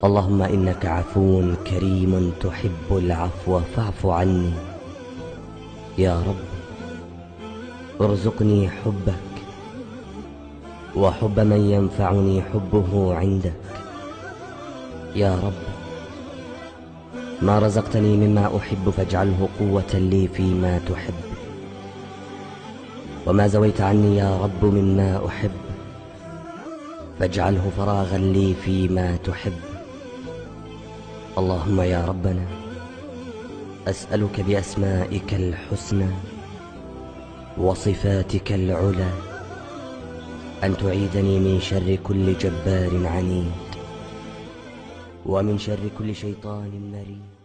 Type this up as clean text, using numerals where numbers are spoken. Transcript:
اللهم إنك عفو كريم تحب العفو فاعف عني. يا رب ارزقني حبك وحب من ينفعني حبه عندك. يا رب ما رزقتني مما أحب فاجعله قوة لي فيما تحب، وما زويت عني يا رب مما أحب فاجعله فراغا لي فيما تحب. اللهم يا ربنا أسألك بأسمائك الحسنى وصفاتك العلى أن تعيدني من شر كل جبار عنيد ومن شر كل شيطان مريد.